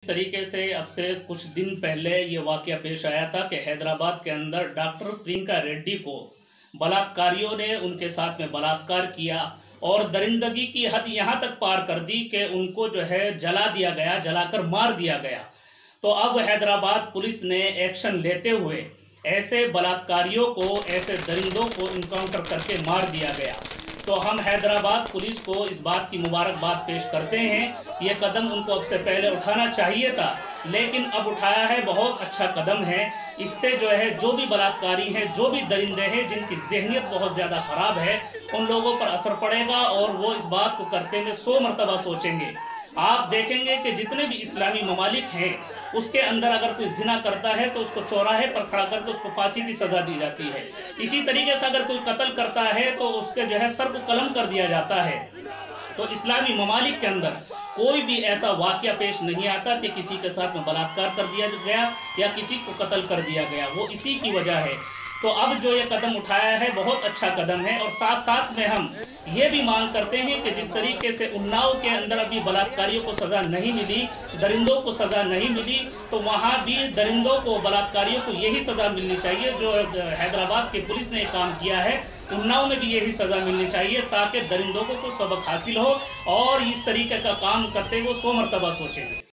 इस तरीके से अब से कुछ दिन पहले ये वाकया पेश आया था कि हैदराबाद के अंदर डॉक्टर प्रियंका रेड्डी को बलात्कारियों ने उनके साथ में बलात्कार किया और दरिंदगी की हद यहाँ तक पार कर दी कि उनको जो है जला दिया गया, जलाकर मार दिया गया। तो अब हैदराबाद पुलिस ने एक्शन लेते हुए ऐसे बलात्कारियों को, ऐसे दरिंदों को इनकाउंटर करके मार दिया गया। तो हम हैदराबाद पुलिस को इस बात की मुबारकबाद पेश करते हैं। ये कदम उनको अब से पहले उठाना चाहिए था, लेकिन अब उठाया है, बहुत अच्छा कदम है। इससे जो है जो भी बलात्कारी हैं, जो भी दरिंदे हैं, जिनकी ज़हनियत बहुत ज़्यादा ख़राब है, उन लोगों पर असर पड़ेगा और वो इस बात को करते हुए 100 मरतबा सोचेंगे। आप देखेंगे कि जितने भी इस्लामी ममालिक हैं उसके अंदर अगर कोई जिना करता है तो उसको चौराहे पर खड़ा करके उसको फांसी की सज़ा दी जाती है। इसी तरीके से अगर कोई कत्ल करता है तो उसके जो है सर को कलम कर दिया जाता है। तो इस्लामी ममालिक के अंदर कोई भी ऐसा वाक़या पेश नहीं आता कि किसी के साथ में बलात्कार कर दिया गया या किसी को कत्ल कर दिया गया। वो इसी की वजह है। तो अब जो ये कदम उठाया है बहुत अच्छा कदम है। और साथ साथ में हम ये भी मांग करते हैं कि जिस तरीके से उन्नाव के अंदर अभी बलात्कारियों को सज़ा नहीं मिली, दरिंदों को सज़ा नहीं मिली, तो वहाँ भी दरिंदों को, बलात्कारियों को यही सज़ा मिलनी चाहिए जो हैदराबाद की पुलिस ने काम किया है। उन्नाव में भी यही सज़ा मिलनी चाहिए ताकि दरिंदों को कुछ सबक हासिल हो और इस तरीके का काम करते हुए 100 मरतबा सोचेंगे।